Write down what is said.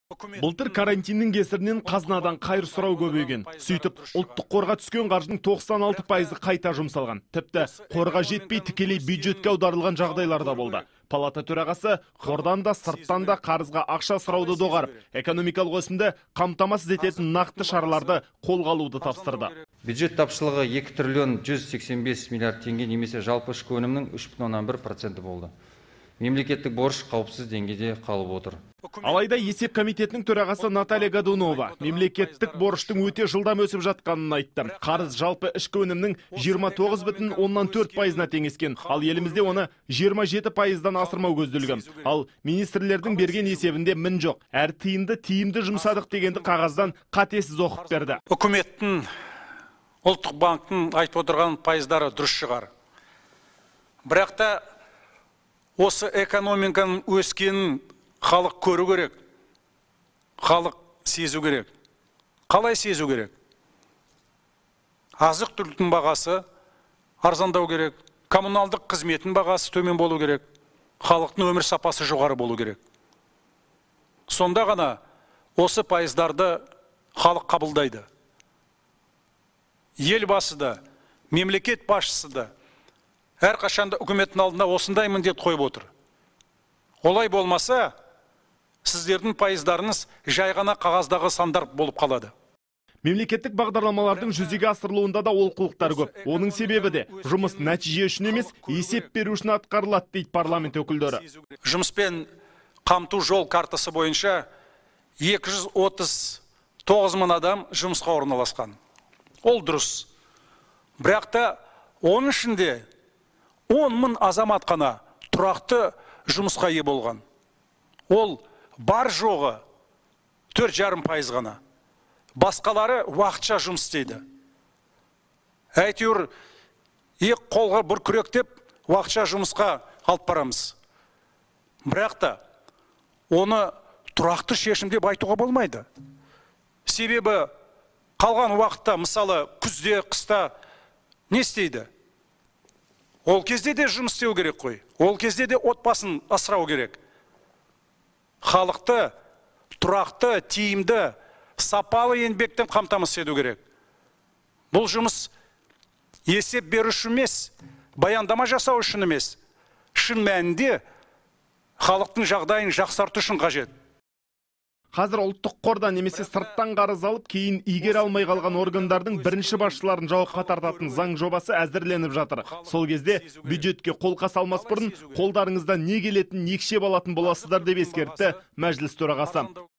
Былтыр карантиннің кесірінен қазынадан қайыр сұрау көбейген. Сөйтіп, ұлттық қорға түскен қаржының 96% қайта жұмсалған. Тіпті қорға жетпей тікелей бюджетке аударылған жағдайлар да болды. Палата төрағасы қордан да сырттан да қарызға ақша сұрауды доғарып, экономикалық өсімді қамтамасыз ететін нақты шараларды қолға алуды тапсырды. Бюджет тапшылығы 2 триллион 185 миллиард теңге немесе жалпы ішкі өнімнің 3,1% болды. Мемлекеттік борыш қауіпсіз деңгейде қалып отыр. Алайда есеп комитетінің төрағасы Наталья Годунова мемлекеттік борыштың өте жылдам өсіп жатқанын айтты. Қарыз жалпы ішкі өнімнің 29,4%-на теңескен, ал елімізде оны 27%-дан асырмау көзделген. Ал министрлердің берген есебінде мін жоқ. Әр тиімді жұмсадық дегенді қағаздан қатесіз оқып берді. Үкіметтің, ұлттық банктың айтып отырған пайыздары дұрыс шығар. Бірақ та осы экономиканың өскенін халық көру керек, халық сезу керек. Қалай сезу керек? Азық түліктің бағасы арзандау керек, коммуналдық қызметтің бағасы төмен болу керек, халықтың өмір сапасы жоғары болу керек. Сонда ғана осы пайыздарды халық қабылдайды. Елбасы да, мемлекет басшысы да әрқашанда үкіметтің алдында осындай міндет қойып отыр. Олай болмаса, сіздердің пайыздарыңыз жай ғана қағаздағы сандар болып қалады. Мемлекеттік бағдарламалардың жүзеге асырылуында да олқылықтар көп. Оның себебі де жұмыс нәтиже үшін емес, есеп беру үшін атқарылады дейді парламент өкілдері. Жұмыспен қамту жол картасы бойынша 239 мың адам жұмысқа орналасқан. Ол дұрыс. Бірақ та оның ішінде 10 мың азамат қана тұрақты жұмысқа ие болған. Ол бар жоғы 4,5% ғана. Басқалары уақытша жұмыс істейді. Әйтеуір екі қолға бір күрек деп уақытша жұмысқа алып барамыз. Бірақ та оны тұрақты шешім деп айтуға болмайды. Себебі қалған уақытта, мысалы күзде, қыста не істейді? Ол кезде де жұмыс істеу керек қой. Ол кезде де отбасын асырау керек. Халықты тұрақты, тиімді, сапалы еңбекпен қамтамасыз ету керек. Бұл жұмыс есеп беру үшін емес, баяндама жасау үшін емес. Шын мәнінде халықтың жағдайын жақсарту үшін қажет. Қазір ұлттық қордан немесе сырттан қарыз алып, кейін игере алмай қалған органдардың бірінші басшыларын жауапқа тартатын заң жобасы әзірленіп жатыр. Сол кезде бюджетке қолқа салмас бұрын қолдарыңызда не келетін екшеп алатын боласыздар деп ескертті мәжіліс төрағасы.